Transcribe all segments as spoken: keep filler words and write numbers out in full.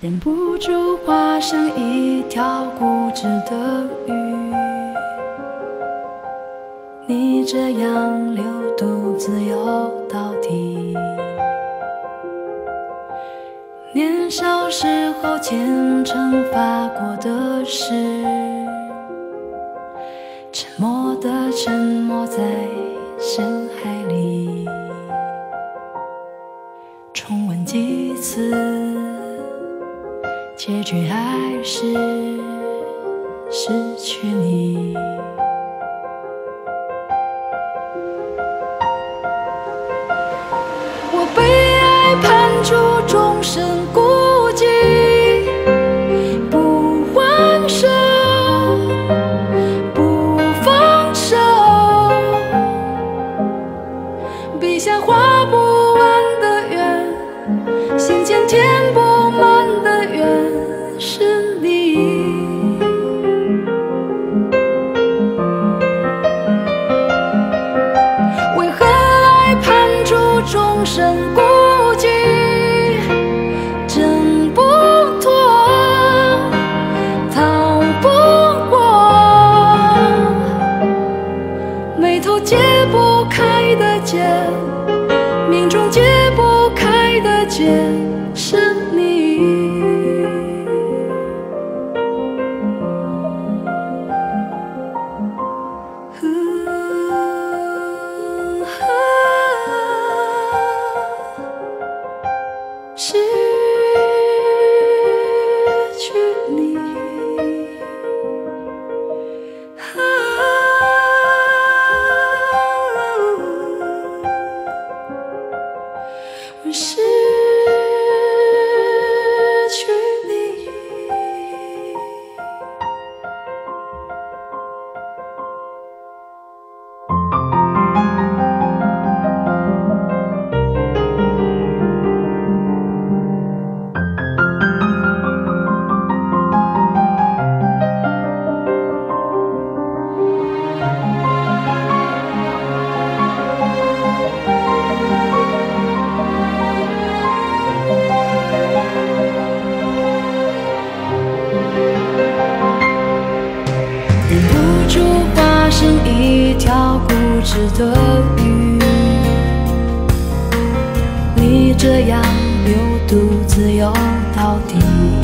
忍不住化成一条固执的鱼。你这样流独自游到底，年少时候虔诚发过的誓，沉默的沉没在深海里，重温几次，结局还是失去你。我被爱判处终身孤寂，不还手，不放手，笔下画不完的圆，心间填不满的缘是你。为何爱判处终身孤寂，挣不脱，逃不过，眉头解不开的结，命中解不开的结是你。失去你，啊，我失去你。忍不住化身一条固执的鱼，你这样流独自游到底，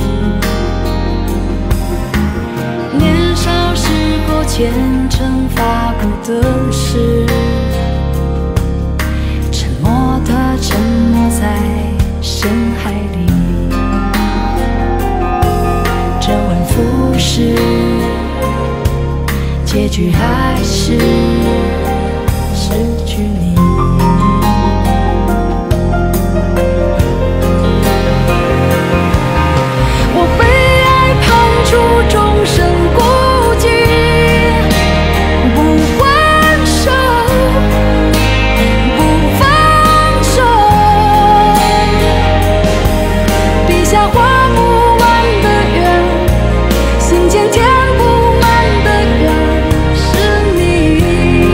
年少时候虔诚发过的誓，沉默的沉没在深海里，周而复始，结局还是失去你。我被爱判处终身孤寂，不还手，不放手，笔下画不完的圆，心间填不满的缘是你。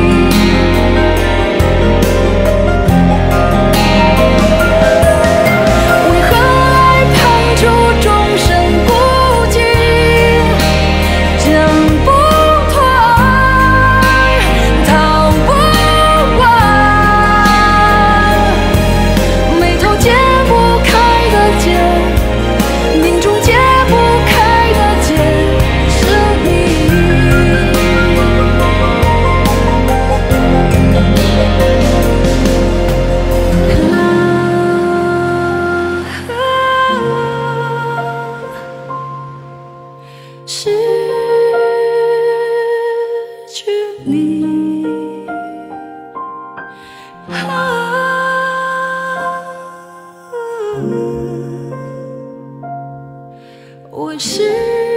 为何爱判处终身孤寂，挣不脱，逃不过，眉头解不开的结，命中解不开的结是你。失去你，啊，我失